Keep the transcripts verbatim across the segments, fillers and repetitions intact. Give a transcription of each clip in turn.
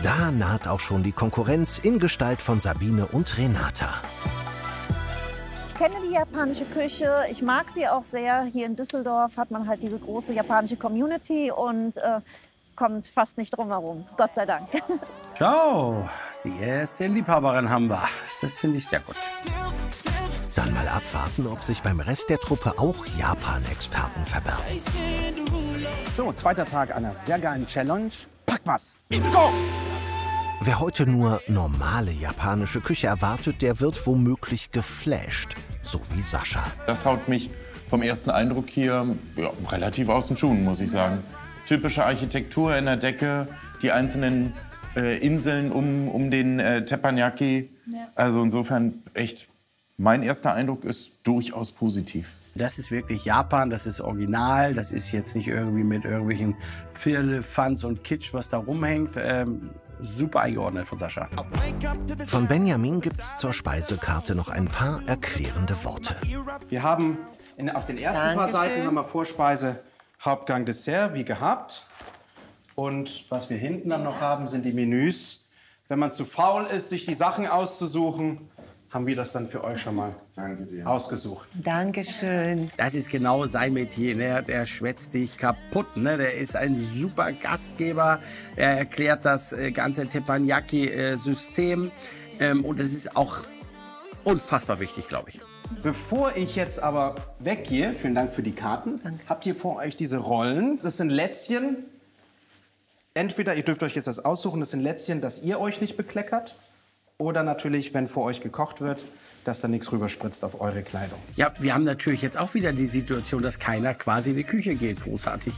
Da naht auch schon die Konkurrenz in Gestalt von Sabine und Renata. Ich kenne die japanische Küche, ich mag sie auch sehr. Hier in Düsseldorf hat man halt diese große japanische Community und äh, kommt fast nicht drum herum. Gott sei Dank. Ciao, die erste Liebhaberin haben wir. Das finde ich sehr gut. Dann mal abwarten, ob sich beim Rest der Truppe auch Japan-Experten verbergen. So, zweiter Tag einer sehr geilen Challenge. Pack was! Let's go! Wer heute nur normale japanische Küche erwartet, der wird womöglich geflasht. So wie Sascha. Das haut mich vom ersten Eindruck hier ja, relativ aus den Schuhen, muss ich sagen. Typische Architektur in der Decke, die einzelnen äh, Inseln um, um den äh, Teppanyaki. Ja. Also insofern echt, mein erster Eindruck ist durchaus positiv. Das ist wirklich Japan, das ist original, das ist jetzt nicht irgendwie mit irgendwelchen Firlefanz und Kitsch, was da rumhängt. Ähm, super eingeordnet von Sascha. Von Benjamin gibt's zur Speisekarte noch ein paar erklärende Worte. Wir haben in, auf den ersten Dankeschön. paar Seiten haben wir Vorspeise, Hauptgang, Dessert, wie gehabt. Und was wir hinten dann noch haben, sind die Menüs. Wenn man zu faul ist, sich die Sachen auszusuchen, haben wir das dann für euch schon mal Danke dir. ausgesucht. Dankeschön. Das ist genau sein Metier. Ne? Der schwätzt dich kaputt. Ne? Der ist ein super Gastgeber. Er erklärt das ganze Teppanyaki-System. Ähm, und das ist auch unfassbar wichtig, glaube ich. Bevor ich jetzt aber weggehe, vielen Dank für die Karten, Danke. habt ihr vor euch diese Rollen. Das sind Lätzchen. Entweder, ihr dürft euch jetzt das aussuchen, das sind Lätzchen, dass ihr euch nicht bekleckert. Oder natürlich, wenn vor euch gekocht wird, dass da nichts rüberspritzt auf eure Kleidung. Ja, wir haben natürlich jetzt auch wieder die Situation, dass keiner quasi in die Küche geht. Großartig.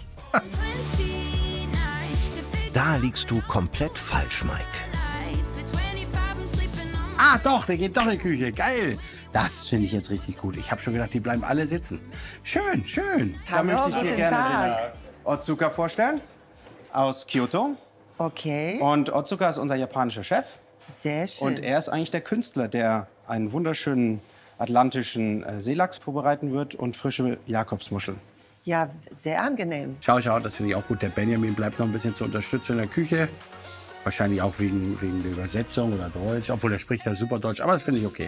Da liegst du komplett falsch, Mike. Ah, doch, der geht doch in die Küche. Geil. Das finde ich jetzt richtig gut. Ich habe schon gedacht, die bleiben alle sitzen. Schön, schön. Da Hallo, möchte ich dir guten gerne Tag. den Otsuka vorstellen. Aus Kyoto. Okay. Und Otsuka ist unser japanischer Chef. Sehr schön. Und er ist eigentlich der Künstler, der einen wunderschönen atlantischen äh, Seelachs vorbereiten wird und frische Jakobsmuscheln. Ja, sehr angenehm. Schau, schau, das finde ich auch gut. Der Benjamin bleibt noch ein bisschen zur Unterstützung in der Küche. Wahrscheinlich auch wegen, wegen der Übersetzung oder Deutsch. Obwohl, er spricht ja super Deutsch. Aber das finde ich okay.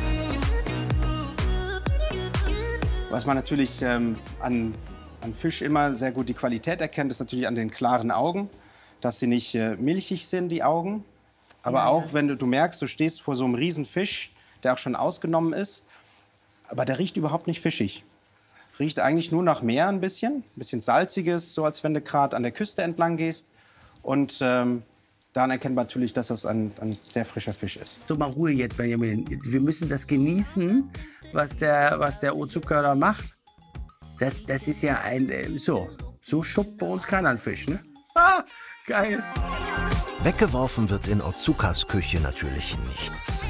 Was man natürlich ähm, an, an Fisch immer sehr gut die Qualität erkennt, ist natürlich an den klaren Augen. Dass sie nicht äh, milchig sind, die Augen. Aber ja, auch, wenn du, du merkst, du stehst vor so einem riesen Fisch, der auch schon ausgenommen ist. Aber der riecht überhaupt nicht fischig. Riecht eigentlich nur nach Meer ein bisschen. Ein bisschen salziges, so als wenn du gerade an der Küste entlang gehst. Und ähm, dann erkennt man natürlich, dass das ein, ein sehr frischer Fisch ist. So, mal Ruhe jetzt, Benjamin. Wir müssen das genießen, was der, was der Otsuka da macht. Das, das ist ja ein... Äh, so, so schuppt bei uns keiner einen Fisch, ne? Ah, geil. Weggeworfen wird in Otsukas Küche natürlich nichts.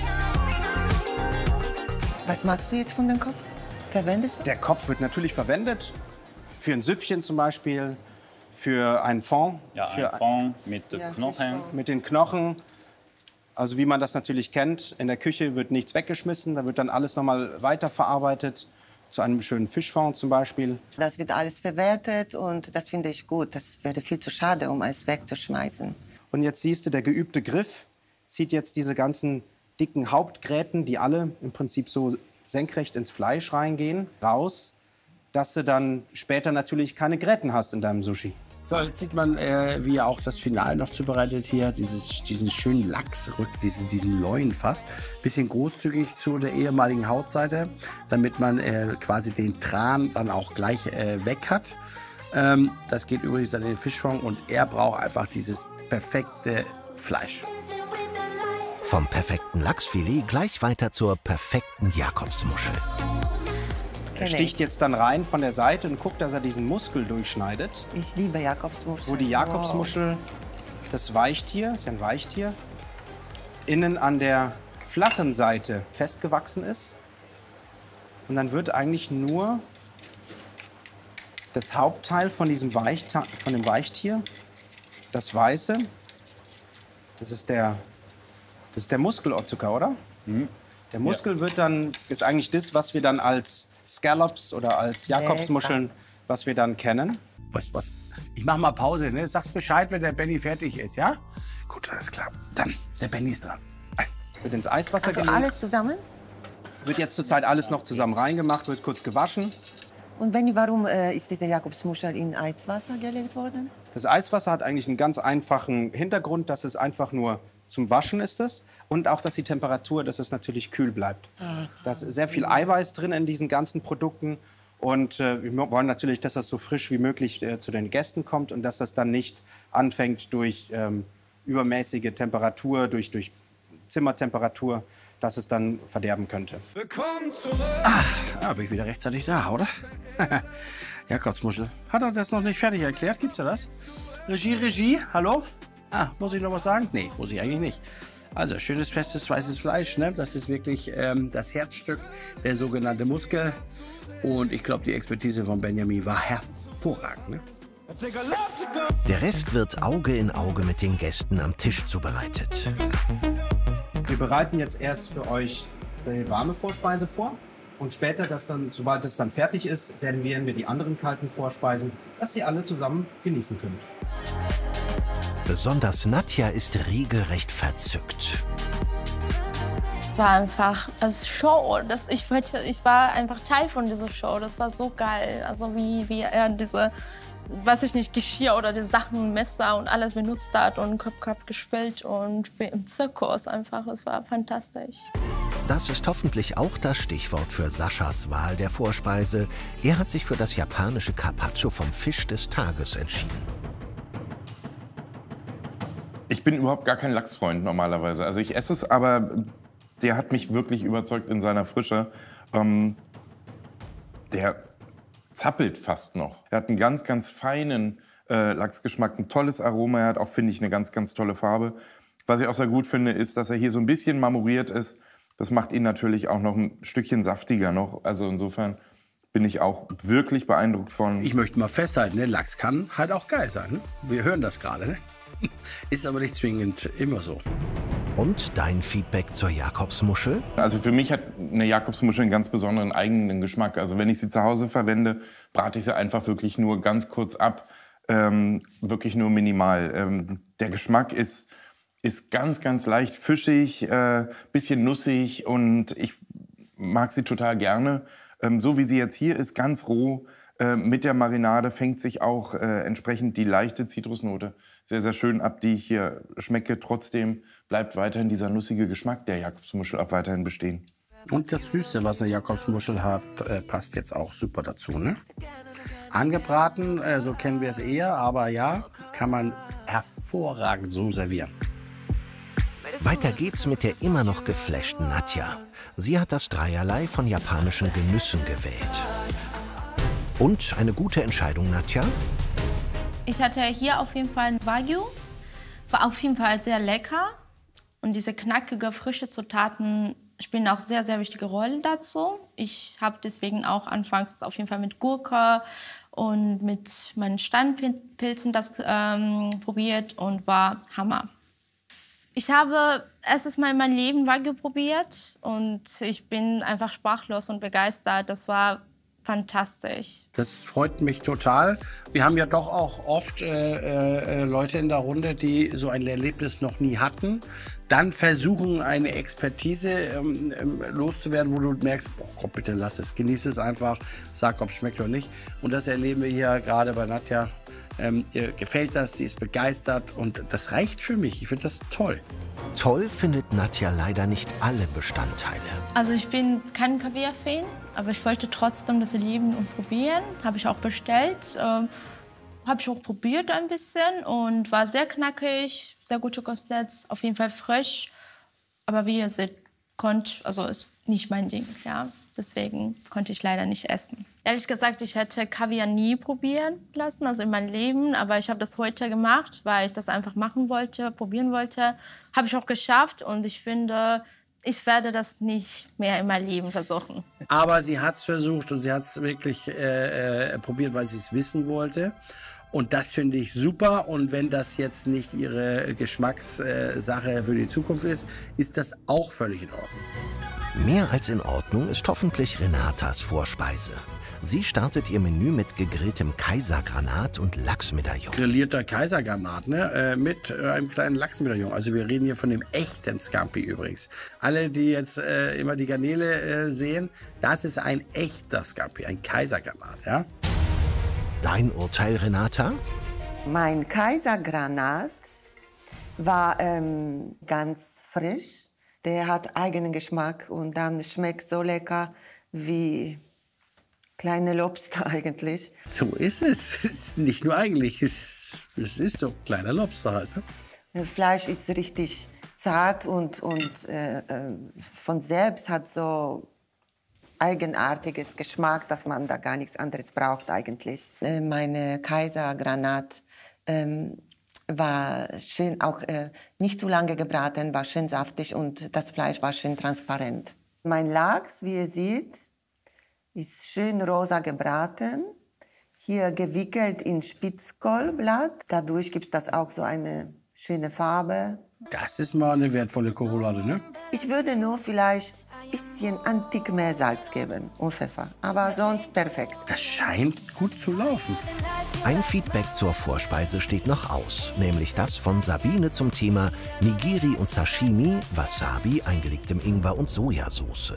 Was magst du jetzt von dem Kopf? Verwendest du? Der Kopf wird natürlich verwendet. Für ein Süppchen zum Beispiel. Für einen Fond. Ja, für ein Fond mit Ja, Knochen. Mit den Knochen. Also wie man das natürlich kennt, in der Küche wird nichts weggeschmissen. Da wird dann alles noch mal weiterverarbeitet. Zu einem schönen Fischfond zum Beispiel. Das wird alles verwertet und das finde ich gut. Das wäre viel zu schade, um es wegzuschmeißen. Und jetzt siehst du, der geübte Griff zieht jetzt diese ganzen dicken Hauptgräten, die alle im Prinzip so senkrecht ins Fleisch reingehen, raus, dass du dann später natürlich keine Gräten hast in deinem Sushi. So, jetzt sieht man, äh, wie er auch das Finale noch zubereitet hier. Dieses, diesen schönen Lachsrück, diesen, diesen Loin fast. Bisschen großzügig zu der ehemaligen Hautseite, damit man äh, quasi den Tran dann auch gleich äh, weg hat. Ähm, das geht übrigens dann in den Fischfond und er braucht einfach dieses perfekte Fleisch. Vom perfekten Lachsfilet gleich weiter zur perfekten Jakobsmuschel. Er sticht jetzt dann rein von der Seite und guckt, dass er diesen Muskel durchschneidet. Ich liebe Jakobsmuschel. Wo die Jakobsmuschel, das Weichtier, ist ja ein Weichtier, innen an der flachen Seite festgewachsen ist. Und dann wird eigentlich nur das Hauptteil von diesem Weichta von dem Weichtier, das Weiße, das ist der, das ist der Muskel Otsuka, oder? Mhm. Der Muskel ja. wird dann, ist eigentlich das, was wir dann als Scallops oder als Jakobsmuscheln, was wir dann kennen. Was, was? Ich mach mal Pause, ne? Sag's Bescheid, wenn der Benny fertig ist, ja? Gut, alles klar. Dann, der Benny ist dran. Wird ins Eiswasser Also gelegt. alles zusammen? Wird jetzt zurzeit alles noch zusammen reingemacht, wird kurz gewaschen. Und Benny, warum äh, ist diese Jakobsmuschel in Eiswasser gelegt worden? Das Eiswasser hat eigentlich einen ganz einfachen Hintergrund, dass es einfach nur zum Waschen ist es und auch, dass die Temperatur, dass es natürlich kühl bleibt. Da ist sehr viel Eiweiß drin in diesen ganzen Produkten und äh, wir wollen natürlich, dass das so frisch wie möglich äh, zu den Gästen kommt und dass das dann nicht anfängt durch ähm, übermäßige Temperatur, durch, durch Zimmertemperatur, dass es dann verderben könnte. Ah, bin ich wieder rechtzeitig da, oder? Jakobsmuschel. Hat er das noch nicht fertig erklärt? Gibt's ja das? Regie, Regie, hallo? Ah, muss ich noch was sagen? Nee, muss ich eigentlich nicht. Also, schönes, festes, weißes Fleisch, ne? Das ist wirklich ähm, das Herzstück, der sogenannte Muskel. Und ich glaube, die Expertise von Benjamin war hervorragend, ne? Der Rest wird Auge in Auge mit den Gästen am Tisch zubereitet. Wir bereiten jetzt erst für euch die warme Vorspeise vor und später, dass dann, sobald es dann fertig ist, servieren wir die anderen kalten Vorspeisen, dass ihr alle zusammen genießen könnt. Besonders Nadja ist regelrecht verzückt. Es war einfach als Show. Das, ich, wollte, ich war einfach Teil von dieser Show. Das war so geil. Also wie, wie er diese, weiß ich nicht, Geschirr oder die Sachen, Messer und alles benutzt hat und Kopf-Kopf gespielt und im Zirkus einfach. Das war fantastisch. Das ist hoffentlich auch das Stichwort für Saschas Wahl der Vorspeise. Er hat sich für das japanische Carpaccio vom Fisch des Tages entschieden. Ich bin überhaupt gar kein Lachsfreund normalerweise. Also ich esse es, aber der hat mich wirklich überzeugt in seiner Frische. Ähm, der zappelt fast noch. Er hat einen ganz, ganz feinen äh, Lachsgeschmack, ein tolles Aroma. Er hat auch, finde ich, eine ganz, ganz tolle Farbe. Was ich auch sehr gut finde, ist, dass er hier so ein bisschen marmoriert ist. Das macht ihn natürlich auch noch ein Stückchen saftiger noch. Also insofern bin ich auch wirklich beeindruckt von. Ich möchte mal festhalten, ne? Lachs kann halt auch geil sein. Ne? Wir hören das gerade. Ne? Ist aber nicht zwingend immer so. Und dein Feedback zur Jakobsmuschel? Also für mich hat eine Jakobsmuschel einen ganz besonderen eigenen Geschmack. Also wenn ich sie zu Hause verwende, brate ich sie einfach wirklich nur ganz kurz ab. Ähm, wirklich nur minimal. Ähm, der Geschmack ist, ist ganz, ganz leicht fischig, äh, bisschen nussig und ich mag sie total gerne. Ähm, so wie sie jetzt hier ist, ganz roh. Äh, mit der Marinade fängt sich auch äh, entsprechend die leichte Zitrusnote sehr, sehr schön ab, die ich hier schmecke. Trotzdem bleibt weiterhin dieser nussige Geschmack der Jakobsmuschel auch weiterhin bestehen. Und das Süße, was eine Jakobsmuschel hat, äh, passt jetzt auch super dazu, ne? Angebraten, äh, so kennen wir es eher, aber ja, kann man hervorragend so servieren. Weiter geht's mit der immer noch geflashten Nadja. Sie hat das Dreierlei von japanischen Genüssen gewählt. Und eine gute Entscheidung, Nadja? Ich hatte hier auf jeden Fall ein Wagyu. War auf jeden Fall sehr lecker. Und diese knackige, frische Zutaten spielen auch sehr, sehr wichtige Rolle dazu. Ich habe deswegen auch anfangs auf jeden Fall mit Gurke und mit meinen Steinpilzen das ähm, probiert und war Hammer. Ich habe erstes Mal in meinem Leben Wagyu probiert und ich bin einfach sprachlos und begeistert. Das war fantastisch. Das freut mich total. Wir haben ja doch auch oft äh, äh, Leute in der Runde, die so ein Erlebnis noch nie hatten. Dann versuchen, eine Expertise ähm, ähm, loszuwerden, wo du merkst, oh Gott, bitte lass es, genieße es einfach, sag, ob es schmeckt oder nicht. Und das erleben wir hier gerade bei Nadja. Ähm, ihr gefällt das, sie ist begeistert und das reicht für mich. Ich finde das toll. Toll findet Nadja leider nicht alle Bestandteile. Also ich bin kein Kaviar-Fan, aber ich wollte trotzdem das erleben und probieren. Habe ich auch bestellt. Ähm, habe ich auch probiert ein bisschen und war sehr knackig, sehr gute Konsistenz, auf jeden Fall frisch. Aber wie ihr seht, konnt, also ist nicht mein Ding, ja. Deswegen konnte ich leider nicht essen. Ehrlich gesagt, ich hätte Kaviar nie probieren lassen, also in meinem Leben. Aber ich habe das heute gemacht, weil ich das einfach machen wollte, probieren wollte. Habe ich auch geschafft und ich finde, ich werde das nicht mehr in meinem Leben versuchen. Aber sie hat es versucht und sie hat es wirklich äh, äh, probiert, weil sie es wissen wollte. Und das finde ich super. Und wenn das jetzt nicht ihre Geschmackssache für die Zukunft ist, ist das auch völlig in Ordnung. Mehr als in Ordnung ist hoffentlich Renatas Vorspeise. Sie startet ihr Menü mit gegrilltem Kaisergranat und Lachsmedaillon. Grillierter Kaisergranat, ne? Äh, mit äh, einem kleinen Lachsmedaillon. Also wir reden hier von dem echten Scampi übrigens. Alle, die jetzt äh, immer die Garnele äh, sehen, das ist ein echter Scampi, ein Kaisergranat, ja? Dein Urteil, Renata? Mein Kaisergranat war ähm, ganz frisch. Der hat eigenen Geschmack und dann schmeckt so lecker wie kleine Lobster eigentlich. So ist es. Es ist nicht nur eigentlich, es, es ist so kleiner Lobster halt. Ne? Das Fleisch ist richtig zart und, und äh, äh, von selbst hat so eigenartiges Geschmack, dass man da gar nichts anderes braucht eigentlich. Äh, meine Kaisergranat ähm, war schön, auch äh, nicht zu lange gebraten, war schön saftig und das Fleisch war schön transparent. Mein Lachs, wie ihr seht, ist schön rosa gebraten, hier gewickelt in Spitzkohlblatt. Dadurch gibt es das auch so eine schöne Farbe. Das ist mal eine wertvolle Kohlroulade, ne? Ich würde nur vielleicht ein bisschen einen Tick mehr Salz geben und Pfeffer, aber sonst perfekt. Das scheint gut zu laufen. Ein Feedback zur Vorspeise steht noch aus, nämlich das von Sabine zum Thema Nigiri und Sashimi, Wasabi, eingelegtem Ingwer und Sojasauce.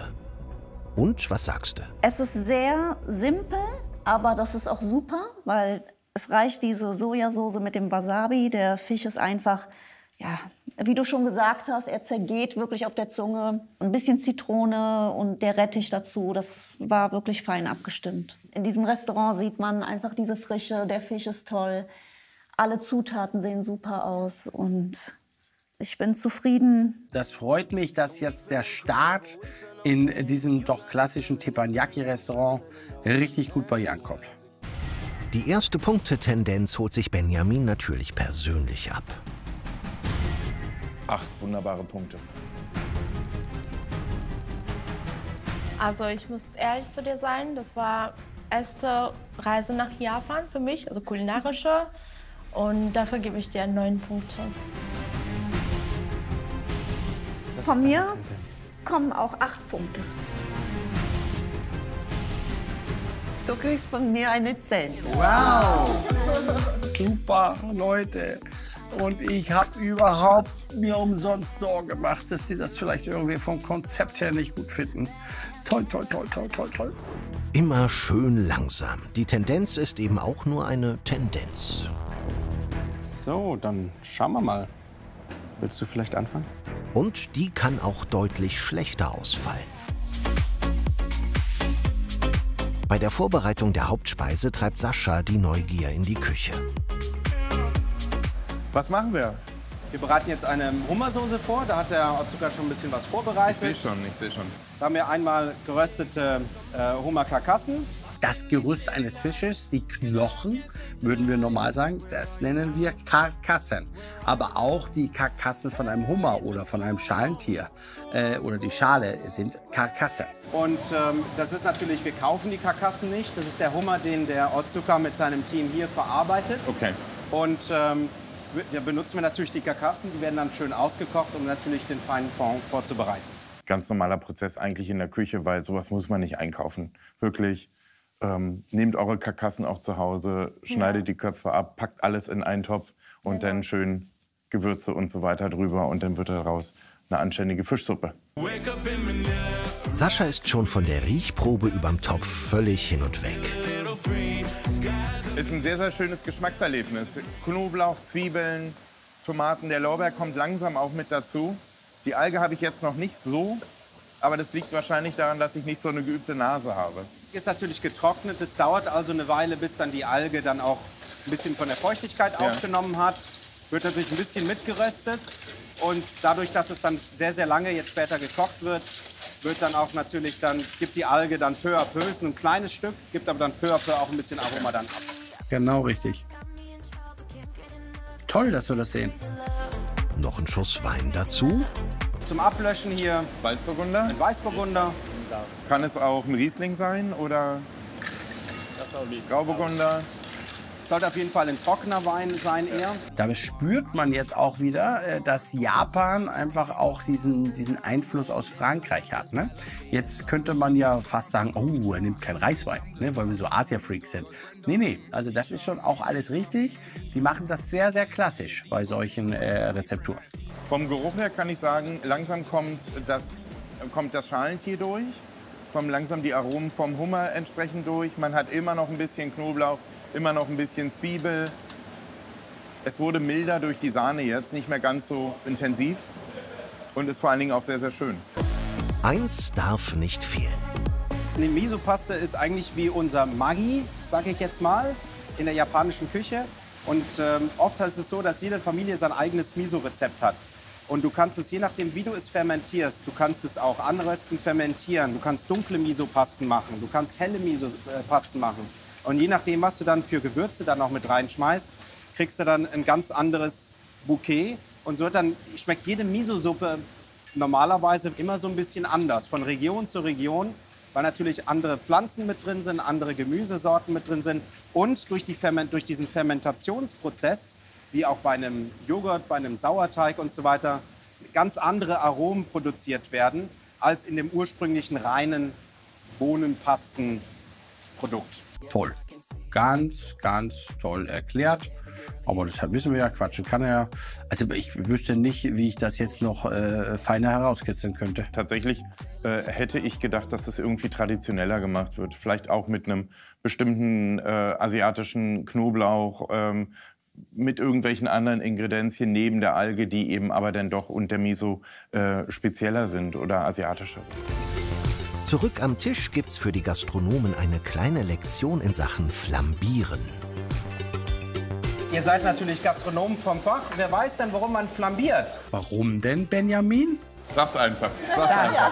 Und was sagst du? Es ist sehr simpel, aber das ist auch super, weil es reicht diese Sojasauce mit dem Wasabi. Der Fisch ist einfach, ja, wie du schon gesagt hast, er zergeht wirklich auf der Zunge. Ein bisschen Zitrone und der Rettich dazu, das war wirklich fein abgestimmt. In diesem Restaurant sieht man einfach diese Frische, der Fisch ist toll. Alle Zutaten sehen super aus und ich bin zufrieden. Das freut mich, dass jetzt der Start in diesem doch klassischen Teppanyaki-Restaurant richtig gut bei ihr ankommt. Die erste Punktetendenz holt sich Benjamin natürlich persönlich ab. Acht wunderbare Punkte. Also ich muss ehrlich zu dir sein, das war erste Reise nach Japan für mich, also kulinarische. Und dafür gebe ich dir neun Punkte. Von mir kommen auch acht Punkte. Du kriegst von mir eine zehn. Wow! Super, Leute. Und ich habe überhaupt mir umsonst Sorgen gemacht, dass sie das vielleicht irgendwie vom Konzept her nicht gut finden. Toll, toll, toll, toll, toll, toll. Immer schön langsam. Die Tendenz ist eben auch nur eine Tendenz. So, dann schauen wir mal. Willst du vielleicht anfangen? Und die kann auch deutlich schlechter ausfallen. Bei der Vorbereitung der Hauptspeise treibt Sascha die Neugier in die Küche. Was machen wir? Wir bereiten jetzt eine Hummersoße vor. Da hat der Otsuka schon ein bisschen was vorbereitet. Ich sehe schon, ich sehe schon. Da haben wir einmal geröstete äh, Hummerkarkassen. Das Gerüst eines Fisches, die Knochen, würden wir normal sagen, das nennen wir Karkassen. Aber auch die Karkassen von einem Hummer oder von einem Schalentier äh, oder die Schale sind Karkassen. Und ähm, das ist natürlich, wir kaufen die Karkassen nicht. Das ist der Hummer, den der Otsuka mit seinem Team hier verarbeitet. Okay. Und ähm, da benutzen wir natürlich die Karkassen. Die werden dann schön ausgekocht, um natürlich den feinen Fond vorzubereiten. Ganz normaler Prozess eigentlich in der Küche, weil sowas muss man nicht einkaufen. Wirklich. Ähm, nehmt eure Karkassen auch zu Hause, schneidet ja. die Köpfe ab, packt alles in einen Topf und ja. dann schön Gewürze und so weiter drüber und dann wird daraus eine anständige Fischsuppe. Sascha ist schon von der Riechprobe überm Topf völlig hin und weg. Ist ein sehr, sehr schönes Geschmackserlebnis. Knoblauch, Zwiebeln, Tomaten, der Lorbeer kommt langsam auch mit dazu. Die Alge habe ich jetzt noch nicht so, aber das liegt wahrscheinlich daran, dass ich nicht so eine geübte Nase habe. Ist natürlich getrocknet. Es dauert also eine Weile, bis dann die Alge dann auch ein bisschen von der Feuchtigkeit ja. aufgenommen hat. Wird natürlich ein bisschen mitgeröstet. Und dadurch, dass es dann sehr, sehr lange jetzt später gekocht wird, wird dann auch natürlich dann, gibt die Alge dann peu à peu, ist ein kleines Stück, gibt aber dann peu à peu auch ein bisschen Aroma dann ab. Genau richtig. Toll, dass wir das sehen. Noch ein Schuss Wein dazu. Zum Ablöschen hier Weißburgunder. ein Weißburgunder. Kann es auch ein Riesling sein oder Grauburgunder? Ist sollte auf jeden Fall ein trockener Wein sein eher. Da spürt man jetzt auch wieder, äh, dass Japan einfach auch diesen, diesen Einfluss aus Frankreich hat. Ne? Jetzt könnte man ja fast sagen, oh, er nimmt keinen Reiswein, ne? Weil wir so Asia-Freaks sind. Nee, nee, also das ist schon auch alles richtig. Die machen das sehr, sehr klassisch bei solchen äh, Rezepturen. Vom Geruch her kann ich sagen, langsam kommt das, kommt das Schalentier durch, kommen langsam die Aromen vom Hummer entsprechend durch. Man hat immer noch ein bisschen Knoblauch, immer noch ein bisschen Zwiebel. Es wurde milder durch die Sahne jetzt, nicht mehr ganz so intensiv und ist vor allen Dingen auch sehr, sehr schön. Eins darf nicht fehlen. Eine Miso-Paste ist eigentlich wie unser Maggi, sage ich jetzt mal, in der japanischen Küche. Und ähm, oft ist es so, dass jede Familie sein eigenes Miso-Rezept hat. Und du kannst es, je nachdem, wie du es fermentierst, du kannst es auch anrösten, fermentieren. Du kannst dunkle Miso-Pasten machen, du kannst helle Miso-Pasten machen. Und je nachdem, was du dann für Gewürze dann auch mit reinschmeißt, kriegst du dann ein ganz anderes Bouquet. Und so dann schmeckt jede Miso-Suppe normalerweise immer so ein bisschen anders, von Region zu Region, weil natürlich andere Pflanzen mit drin sind, andere Gemüsesorten mit drin sind. Und durch, die Ferment durch diesen Fermentationsprozess, wie auch bei einem Joghurt, bei einem Sauerteig und so weiter, ganz andere Aromen produziert werden, als in dem ursprünglichen reinen Bohnenpastenprodukt. Toll. Ganz, ganz toll erklärt. Aber das wissen wir ja, quatschen kann er ja. Also ich wüsste nicht, wie ich das jetzt noch äh, feiner herauskitzeln könnte. Tatsächlich äh, hätte ich gedacht, dass das irgendwie traditioneller gemacht wird. Vielleicht auch mit einem bestimmten äh, asiatischen Knoblauch, ähm, mit irgendwelchen anderen Ingredienzien neben der Alge, die eben aber dann doch unter Miso äh, spezieller sind oder asiatischer sind. Zurück am Tisch gibt's für die Gastronomen eine kleine Lektion in Sachen Flambieren. Ihr seid natürlich Gastronomen vom Fach. Wer weiß denn, warum man flambiert? Warum denn, Benjamin? Sag's einfach. Sag's einfach.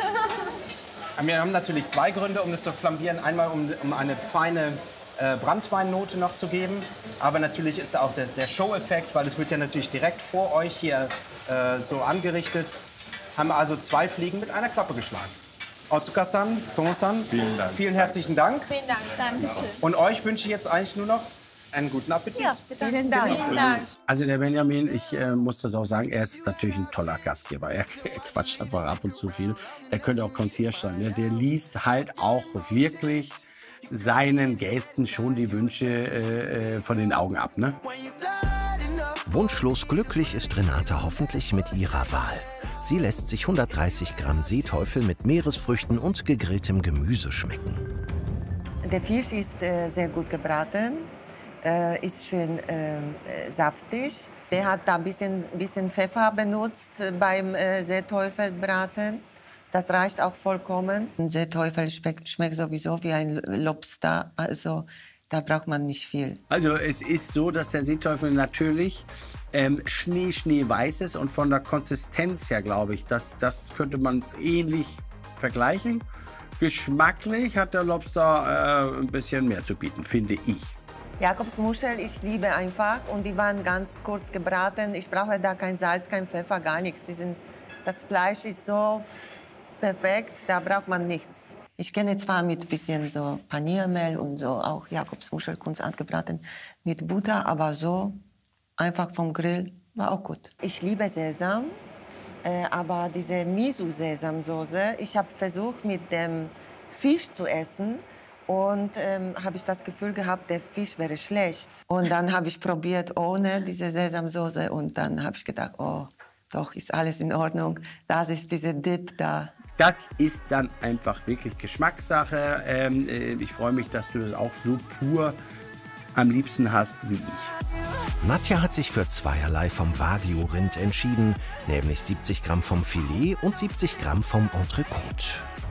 Wir haben natürlich zwei Gründe, um das zu flambieren. Einmal, um, um eine feine äh, Branntweinnote noch zu geben. Aber natürlich ist da auch der, der Show-Effekt, weil es wird ja natürlich direkt vor euch hier äh, so angerichtet. Haben wir also zwei Fliegen mit einer Klappe geschlagen. Otsuka-san, Tomo-san, Vielen Dank. Vielen herzlichen Dank. Vielen Dank. Dankeschön. Und euch wünsche ich jetzt eigentlich nur noch einen guten Appetit. Ja, vielen Dank. Vielen Dank. Also der Benjamin, ich äh, muss das auch sagen, er ist natürlich ein toller Gastgeber. Er, er quatscht einfach ab und zu viel. Er könnte auch Concierge sein. Der, der liest halt auch wirklich seinen Gästen schon die Wünsche äh, von den Augen ab, ne? Wunschlos glücklich ist Renate hoffentlich mit ihrer Wahl. Sie lässt sich hundertdreißig Gramm Seeteufel mit Meeresfrüchten und gegrilltem Gemüse schmecken. Der Fisch ist äh, sehr gut gebraten, äh, ist schön äh, saftig. Der hat da ein bisschen, bisschen Pfeffer benutzt äh, beim äh, Seeteufelbraten. Das reicht auch vollkommen. Ein Seeteufel schmeckt, schmeckt sowieso wie ein Lobster, also da braucht man nicht viel. Also es ist so, dass der Seeteufel natürlich ähm, Schnee, Schneeweiß ist und von der Konsistenz her, glaube ich, das, das könnte man ähnlich vergleichen. Geschmacklich hat der Lobster äh, ein bisschen mehr zu bieten, finde ich. Jakobsmuschel, ich liebe einfach und die waren ganz kurz gebraten. Ich brauche da kein Salz, kein Pfeffer, gar nichts. Die sind, das Fleisch ist so perfekt, da braucht man nichts. Ich kenne zwar mit bisschen so Paniermehl und so auch Jakobsmuschel kurz angebraten mit Butter, aber so einfach vom Grill war auch gut. Ich liebe Sesam, äh, aber diese Miso-Sesamsoße, ich habe versucht mit dem Fisch zu essen und ähm, habe ich das Gefühl gehabt, der Fisch wäre schlecht. Und dann habe ich probiert ohne diese Sesamsoße und dann habe ich gedacht, oh, doch ist alles in Ordnung. Das ist diese Dip da. Das ist dann einfach wirklich Geschmackssache. Ähm, äh, ich freue mich, dass du das auch so pur am liebsten hast wie ich. Nadja hat sich für zweierlei vom Wagyu-Rind entschieden, nämlich siebzig Gramm vom Filet und siebzig Gramm vom Entrecote.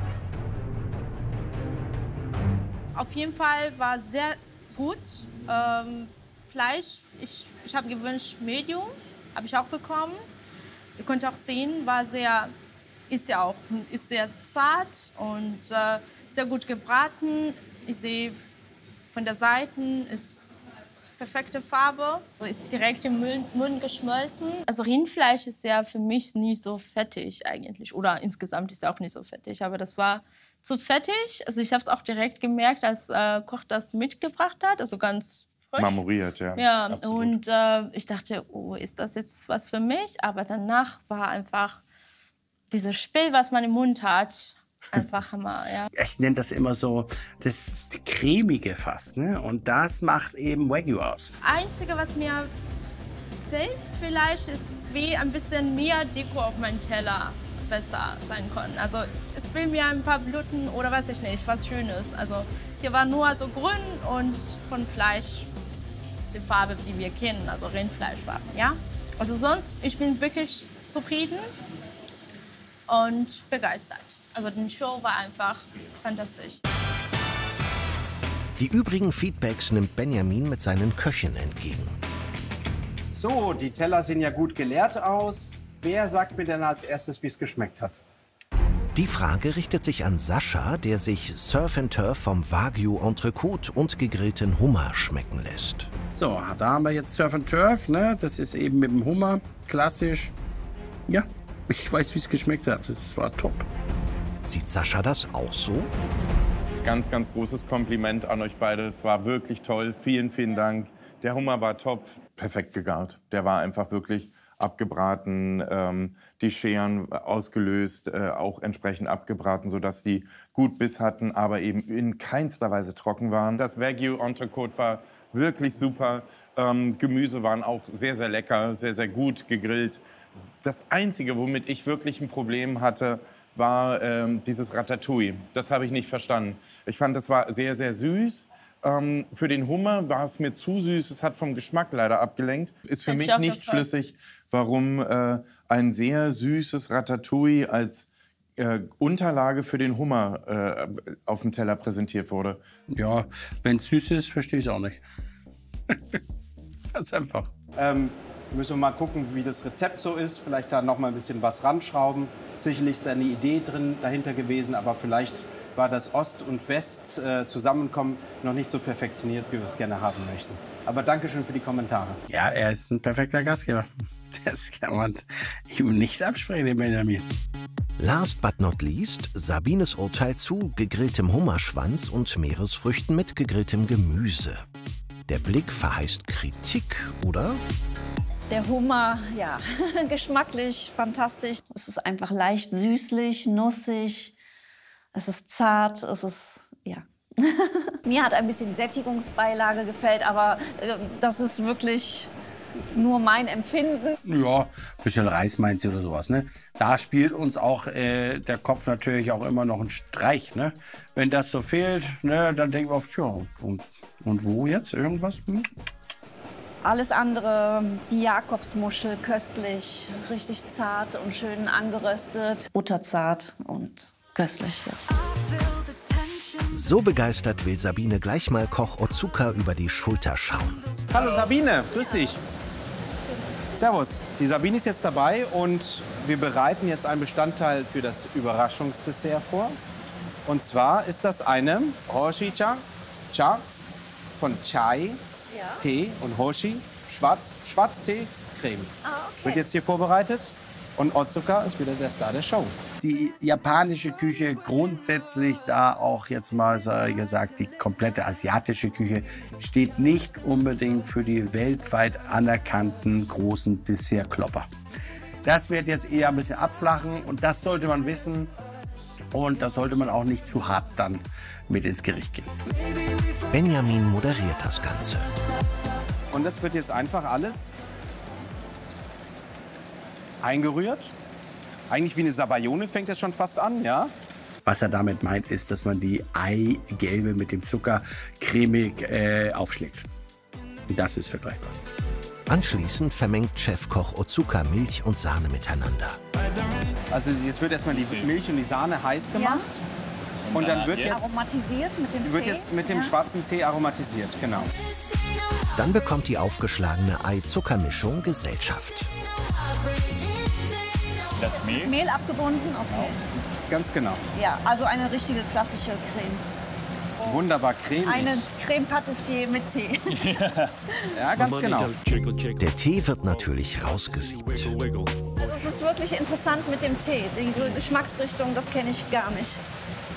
Auf jeden Fall war sehr gut. Ähm, Fleisch, ich, ich habe gewünscht Medium, habe ich auch bekommen. Ihr könnt auch sehen, war sehr, ist ja auch, ist sehr zart und äh, sehr gut gebraten. Ich sehe von der Seite ist perfekte Farbe, so ist direkt im Mund geschmolzen. Also Rindfleisch ist ja für mich nicht so fettig eigentlich oder insgesamt ist ja auch nicht so fettig, aber das war zu fettig. Also ich habe es auch direkt gemerkt, als äh, Koch das mitgebracht hat, also ganz frisch. Marmoriert, ja. Ja, Absolut. und äh, ich dachte, oh, ist das jetzt was für mich? Aber danach war einfach dieses Spiel, was man im Mund hat, einfach Hammer, ja. Ich nenne das immer so das cremige fast, ne? Und das macht eben Wagyu aus. Einzige, was mir fehlt vielleicht, ist wie ein bisschen mehr Deko auf meinem Teller besser sein können. Also es fehlen mir ein paar Blüten oder weiß ich nicht, was Schönes. Also hier war nur so grün und von Fleisch die Farbe, die wir kennen, also Rindfleischfarben, ja. Also sonst, ich bin wirklich zufrieden und begeistert. Also die Show war einfach fantastisch. Die übrigen Feedbacks nimmt Benjamin mit seinen Köchen entgegen. So, die Teller sehen ja gut geleert aus. Wer sagt mir denn als erstes, wie es geschmeckt hat? Die Frage richtet sich an Sascha, der sich Surf and Turf vom Wagyu Entrecote und gegrillten Hummer schmecken lässt. So, da haben wir jetzt Surf and Turf, ne? Das ist eben mit dem Hummer, klassisch. Ja, ich weiß, wie es geschmeckt hat. Das war top. Sieht Sascha das auch so? Ganz, ganz großes Kompliment an euch beide. Es war wirklich toll. Vielen, vielen Dank. Der Hummer war top. Perfekt gegart. Der war einfach wirklich abgebraten, ähm, die Scheren ausgelöst, äh, auch entsprechend abgebraten, sodass die gut Biss hatten, aber eben in keinster Weise trocken waren. Das Wagyu Entrecote war wirklich super. Ähm, Gemüse waren auch sehr, sehr lecker, sehr, sehr gut gegrillt. Das Einzige, womit ich wirklich ein Problem hatte, war ähm, dieses Ratatouille. Das habe ich nicht verstanden. Ich fand, das war sehr, sehr süß. Ähm, für den Hummer war es mir zu süß. Es hat vom Geschmack leider abgelenkt. Ist für Hätte mich ich auch nicht gefallen. schlüssig, warum äh, ein sehr süßes Ratatouille als äh, Unterlage für den Hummer äh, auf dem Teller präsentiert wurde. Ja, wenn es süß ist, verstehe ich es auch nicht. Ganz einfach. Ähm, müssen wir mal gucken, wie das Rezept so ist. Vielleicht da noch mal ein bisschen was ranschrauben. Sicherlich ist da eine Idee drin dahinter gewesen, aber vielleicht war das Ost und West äh, Zusammenkommen noch nicht so perfektioniert, wie wir es gerne haben möchten. Aber danke schön für die Kommentare. Ja, er ist ein perfekter Gastgeber. Das kann man ihm nicht absprechen, dem Benjamin. Last but not least Sabines Urteil zu gegrilltem Hummerschwanz und Meeresfrüchten mit gegrilltem Gemüse. Der Blick verheißt Kritik, oder? Der Hummer, ja, geschmacklich fantastisch. Es ist einfach leicht süßlich, nussig. Es ist zart, es ist, ja. Mir hat ein bisschen Sättigungsbeilage gefällt, aber äh, das ist wirklich nur mein Empfinden. Ja, ein bisschen Reis meint sie oder sowas, ne? Da spielt uns auch äh, der Kopf natürlich auch immer noch einen Streich, ne? Wenn das so fehlt, ne, dann denken wir oft, ja, und, und wo jetzt? Irgendwas? Hm? Alles andere, die Jakobsmuschel, köstlich, richtig zart und schön angeröstet, butterzart und köstlich. Ja. So begeistert will Sabine gleich mal Koch Otsuka über die Schulter schauen. Hallo Sabine, grüß dich. Servus, die Sabine ist jetzt dabei und wir bereiten jetzt einen Bestandteil für das Überraschungsdessert vor. Und zwar ist das eine Hoshi-cha, Cha von Chai, Ja. Tee und Hoshi, Schwarz, Schwarztee, Creme. Ah, okay. Wird jetzt hier vorbereitet und Otsuka ist wieder der Star der Show. Die japanische Küche grundsätzlich, da auch jetzt mal sei gesagt, die komplette asiatische Küche steht nicht unbedingt für die weltweit anerkannten großen Dessertklopper. Das wird jetzt eher ein bisschen abflachen und das sollte man wissen und das sollte man auch nicht zu hart dann mit ins Gericht gehen. Benjamin moderiert das Ganze. Und das wird jetzt einfach alles eingerührt. Eigentlich wie eine Sabayone fängt das schon fast an, ja? Was er damit meint, ist, dass man die Eigelbe mit dem Zucker cremig äh, aufschlägt. Das ist vergleichbar. Anschließend vermengt Chefkoch Otsuka Milch und Sahne miteinander. Also jetzt wird erstmal die Milch und die Sahne heiß gemacht. Und dann wird jetzt, Aromatisiert mit dem wird Tee. jetzt mit dem Ja. schwarzen Tee aromatisiert, genau. Dann bekommt die aufgeschlagene Ei-Zucker-Mischung Gesellschaft. Das Mehl? Mehl abgebunden, okay. Ganz genau. Ja, also eine richtige klassische Creme. Wunderbar cremig. Eine Creme Patissier mit Tee. Ja, ganz genau. Der Tee wird natürlich rausgesiebt. Das ist wirklich interessant mit dem Tee. Diese Geschmacksrichtung, das kenne ich gar nicht.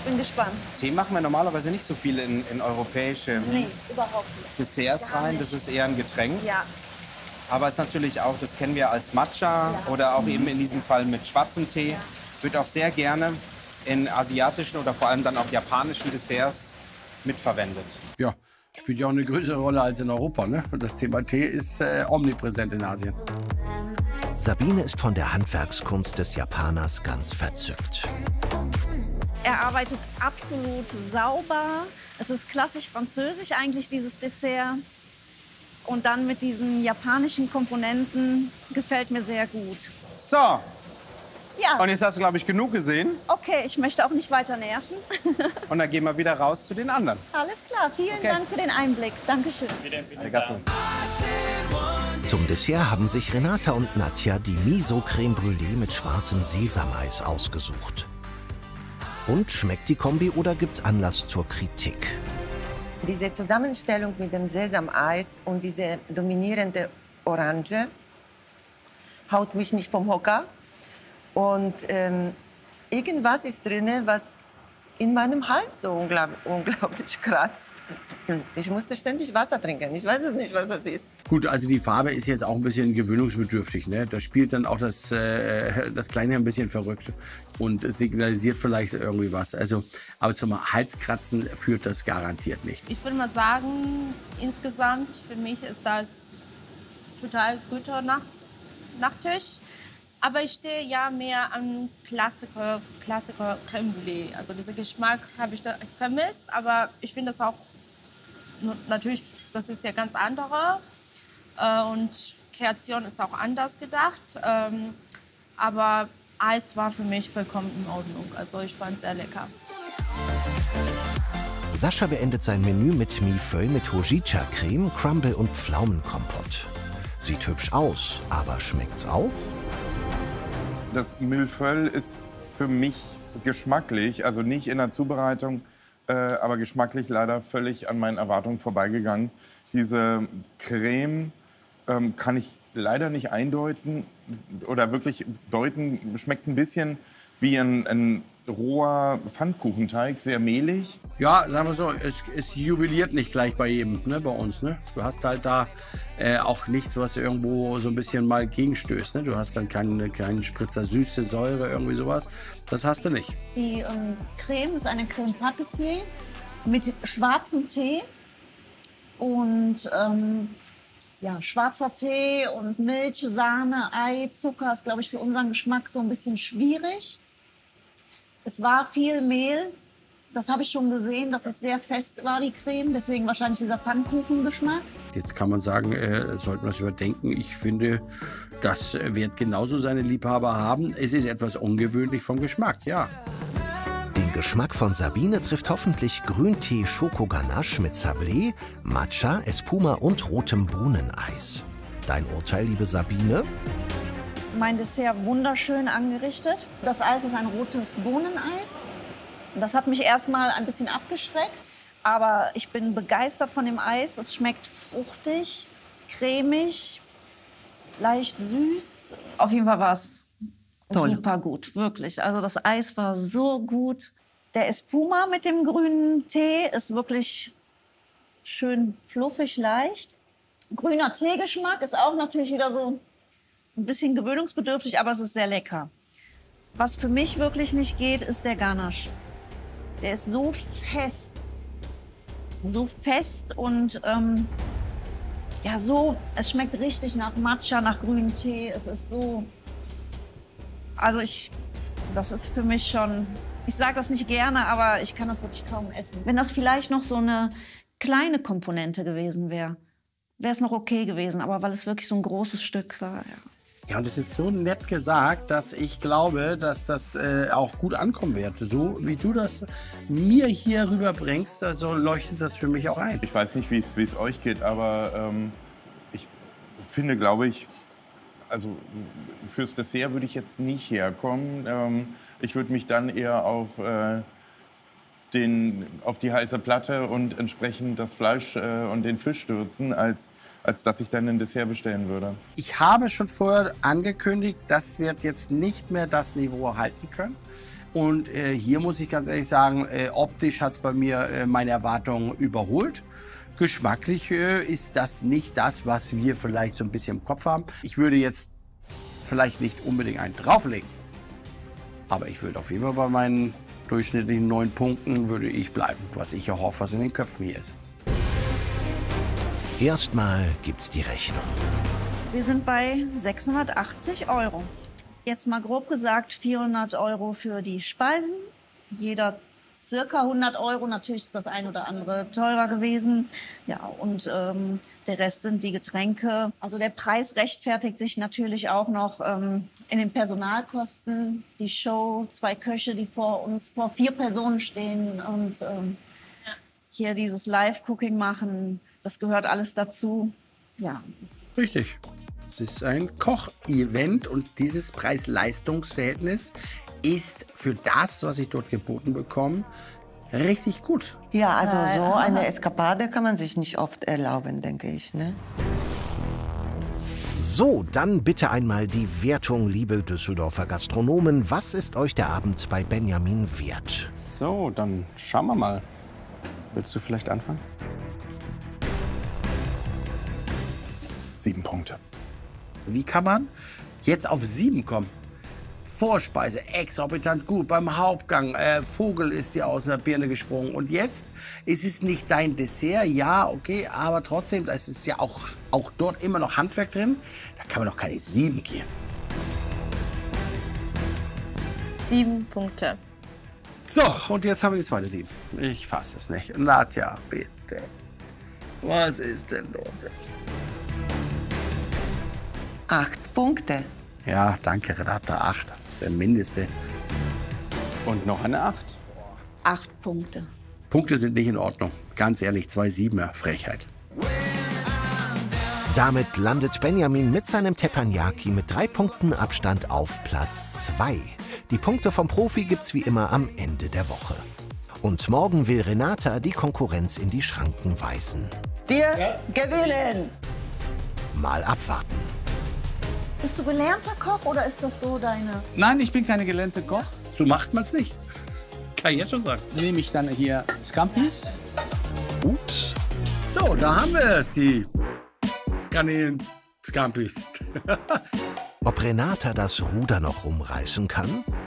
bin gespannt. Tee machen wir normalerweise nicht so viel in, in europäische Nee, überhaupt nicht. Desserts Gar rein. nicht. Das ist eher ein Getränk. Ja. Aber es ist natürlich auch, das kennen wir als Matcha Ja. oder auch eben in diesem Fall mit schwarzem Tee. Ja. Wird auch sehr gerne in asiatischen oder vor allem dann auch japanischen Desserts mitverwendet. Ja, spielt ja auch eine größere Rolle als in Europa. Ne? Und das Thema Tee ist äh, omnipräsent in Asien. Sabine ist von der Handwerkskunst des Japaners ganz verzückt. Er arbeitet absolut sauber. Es ist klassisch französisch eigentlich, dieses Dessert. Und dann mit diesen japanischen Komponenten gefällt mir sehr gut. So, Ja, und jetzt hast du, glaube ich, genug gesehen. okay, ich möchte auch nicht weiter nerven. Und dann gehen wir wieder raus zu den anderen. Alles klar, vielen Okay. Dank für den Einblick. Dankeschön. Arigato. Zum Dessert haben sich Renata und Nadja die Miso Creme Brûlée mit schwarzem Sesameis ausgesucht. Und schmeckt die Kombi oder gibt's Anlass zur Kritik? Diese Zusammenstellung mit dem Sesameis und diese dominierende Orange haut mich nicht vom Hocker. Und ähm, irgendwas ist drin, was in meinem Hals so unglaublich, unglaublich kratzt. Ich musste ständig Wasser trinken. Ich weiß es nicht, was das ist. Gut, also die Farbe ist jetzt auch ein bisschen gewöhnungsbedürftig. Ne? Da spielt dann auch das, äh, das Kleine ein bisschen verrückt und es signalisiert vielleicht irgendwie was. Also, aber zum Halskratzen führt das garantiert nicht. Ich würde mal sagen, insgesamt für mich ist das total guter Nach Nachtisch. Aber ich stehe ja mehr am Klassiker, Klassiker Crème Brûlée. Also diesen Geschmack habe ich da vermisst, aber ich finde das auch, natürlich, das ist ja ganz andere. Äh, und Kreation ist auch anders gedacht. Ähm, aber Eis war für mich vollkommen in Ordnung. Also ich fand es sehr lecker. Sascha beendet sein Menü mit Millefeuille mit Hojicha-Creme, Crumble und Pflaumenkompott. Sieht hübsch aus, aber schmeckt's auch? Das Millefeuille ist für mich geschmacklich, also nicht in der Zubereitung, äh, aber geschmacklich leider völlig an meinen Erwartungen vorbeigegangen. Diese Creme ähm, kann ich leider nicht eindeuten oder wirklich deuten. Schmeckt ein bisschen wie ein, ein roher Pfannkuchenteig, sehr mehlig. Ja, sagen wir so, es, es jubiliert nicht gleich bei jedem, ne, bei uns. Ne? Du hast halt da äh, auch nichts, was irgendwo so ein bisschen mal gegenstößt. Ne? Du hast dann keinen, keinen Spritzer Süße, Säure, irgendwie sowas. Das hast du nicht. Die ähm, Creme ist eine Creme Pâtissier mit schwarzem Tee und ähm, ja, schwarzer Tee und Milch, Sahne, Ei, Zucker ist, glaube ich, für unseren Geschmack so ein bisschen schwierig. Es war viel Mehl, das habe ich schon gesehen, dass es sehr fest war, die Creme, deswegen wahrscheinlich dieser Pfannkuchengeschmack. Jetzt kann man sagen, äh, sollte man das überdenken. Ich finde, das wird genauso seine Liebhaber haben. Es ist etwas ungewöhnlich vom Geschmack, ja. Den Geschmack von Sabine trifft hoffentlich Grüntee Schoko-Ganache mit Sablé, Matcha, Espuma und rotem Bohneneis. Dein Urteil, liebe Sabine? Mein Dessert wunderschön angerichtet. Das Eis ist ein rotes Bohneneis. Das hat mich erstmal ein bisschen abgeschreckt, aber ich bin begeistert von dem Eis. Es schmeckt fruchtig, cremig, leicht süß. Auf jeden Fall war es super gut, wirklich. Also das Eis war so gut. Der Espuma mit dem grünen Tee ist wirklich schön fluffig, leicht. Grüner Teegeschmack ist auch natürlich wieder so ein bisschen gewöhnungsbedürftig, aber es ist sehr lecker. Was für mich wirklich nicht geht, ist der Ganache. Der ist so fest, so fest und ähm, ja so, es schmeckt richtig nach Matcha, nach grünem Tee. Es ist so, also ich, das ist für mich schon, ich sage das nicht gerne, aber ich kann das wirklich kaum essen. Wenn das vielleicht noch so eine kleine Komponente gewesen wäre, wäre es noch okay gewesen, aber weil es wirklich so ein großes Stück war, ja. Ja, und es ist so nett gesagt, dass ich glaube, dass das äh, auch gut ankommen wird. So wie du das mir hier rüberbringst, also leuchtet das für mich auch ein. Ich weiß nicht, wie es wie es euch geht, aber ähm, ich finde, glaube ich, also fürs Dessert würde ich jetzt nicht herkommen. Ähm, ich würde mich dann eher auf, äh, den, auf die heiße Platte und entsprechend das Fleisch äh, und den Fisch stürzen, als als dass ich dann ein Dessert bestellen würde. Ich habe schon vorher angekündigt, das wird jetzt nicht mehr das Niveau halten können. Und äh, hier muss ich ganz ehrlich sagen, äh, optisch hat es bei mir äh, meine Erwartungen überholt. Geschmacklich äh, ist das nicht das, was wir vielleicht so ein bisschen im Kopf haben. Ich würde jetzt vielleicht nicht unbedingt einen drauflegen. Aber ich würde auf jeden Fall bei meinen durchschnittlichen neun Punkten würde ich bleiben, was ich erhoffe, was in den Köpfen hier ist. Erstmal gibt's die Rechnung. Wir sind bei sechshundertachtzig Euro. Jetzt mal grob gesagt vierhundert Euro für die Speisen. Jeder circa hundert Euro. Natürlich ist das ein oder andere teurer gewesen. Ja, und ähm, der Rest sind die Getränke. Also der Preis rechtfertigt sich natürlich auch noch ähm, in den Personalkosten. Die Show, zwei Köche, die vor uns, vor vier Personen stehen und ähm, hier dieses Live-Cooking machen. Das gehört alles dazu. Ja. Richtig. Es ist ein Koch-Event und dieses Preis-Leistungs-Verhältnis ist für das, was ich dort geboten bekomme, richtig gut. Ja, also so eine Eskapade kann man sich nicht oft erlauben, denke ich. Ne? So, dann bitte einmal die Wertung, liebe Düsseldorfer Gastronomen. Was ist euch der Abend bei Benjamin wert? So, dann schauen wir mal. Willst du vielleicht anfangen? Sieben Punkte. Wie kann man jetzt auf sieben kommen? Vorspeise, exorbitant gut, beim Hauptgang, äh, Vogel ist dir aus der Birne gesprungen. Und jetzt ist es nicht dein Dessert, ja, okay, aber trotzdem, da ist ja auch, auch dort immer noch Handwerk drin. Da kann man doch keine sieben geben. Sieben Punkte. So, und jetzt haben wir die zweite sieben. Ich fasse es nicht. Nadja, bitte. Was ist denn los? Acht Punkte. Ja, danke, Renata. Acht. Das ist der Mindeste. Und noch eine acht. Acht Punkte. Punkte sind nicht in Ordnung. Ganz ehrlich, zwei Siebener. Frechheit. Damit landet Benjamin mit seinem Teppanyaki mit drei Punkten Abstand auf Platz zwei. Die Punkte vom Profi gibt's wie immer am Ende der Woche. Und morgen will Renata die Konkurrenz in die Schranken weisen. Wir gewinnen! Mal abwarten. Bist du gelernter Koch oder ist das so deine... Nein, ich bin keine gelernte Koch. So macht man's nicht. Kann ich jetzt schon sagen. Nehme ich dann hier Scampis. Ups. So, da haben wir es, die Garnelen-Scampis. Ob Renata das Ruder noch rumreißen kann?